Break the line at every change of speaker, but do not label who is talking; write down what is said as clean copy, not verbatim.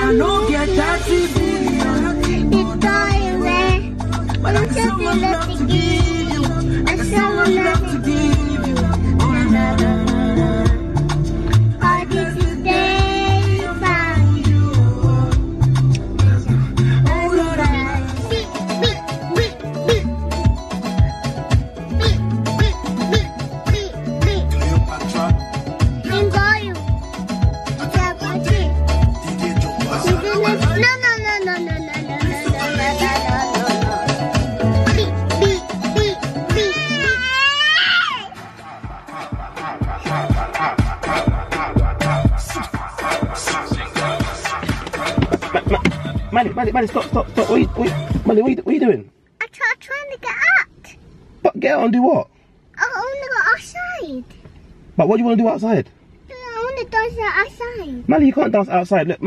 I know get 30 billion.
It's dying.
But I got so much love to give you. I got so much love to give you.
All this is day for you.
Oh Lord,
Beep, beep, beep, beep. Beep, beep, beep, beep.
Cleopatra,
Enjoy you.
Manny, stop. Wait, Manny, what are you doing?
I'm trying to get out.
But get out and do what?
I want to go outside.
But what do you want to do outside?
I want to dance outside.
Manny, you can't dance outside. Look.